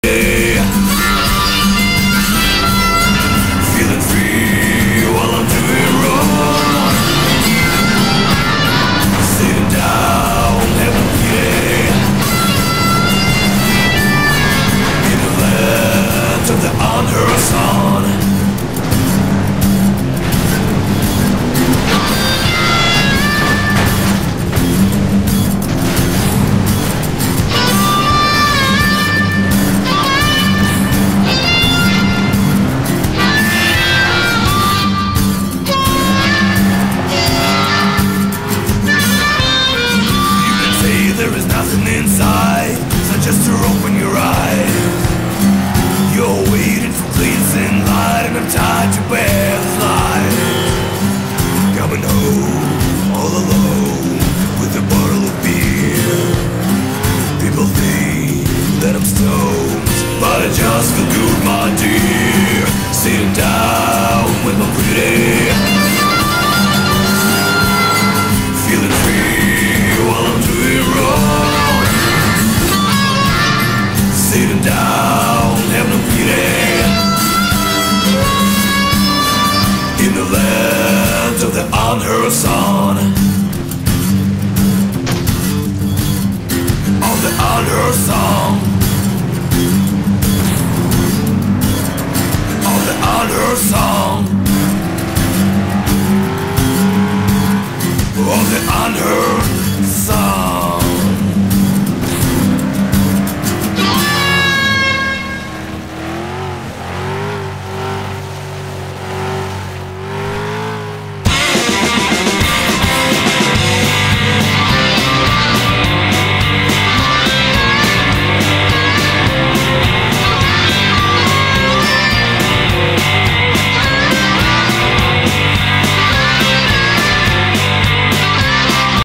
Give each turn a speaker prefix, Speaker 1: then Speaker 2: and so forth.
Speaker 1: Feeling free while I'm doing wrong. Sitting down, having a day in the land of the unheard song. Inside, so just to open your eyes. You're waiting for pleasing light, and I'm tired to bear this life. Coming home all alone with a bottle of beer. People think that I'm stoned, but I just feel good, my dear. Sitting down with my pretty, feeling free while I'm doing wrong. Sitting down, having a pity in the land of the unheard song. Of the unheard song.